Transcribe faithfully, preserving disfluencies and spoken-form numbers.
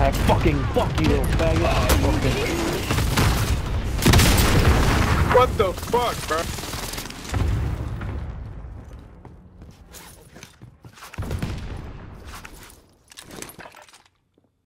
I fucking fuck you, little faggot. What the fuck, bro?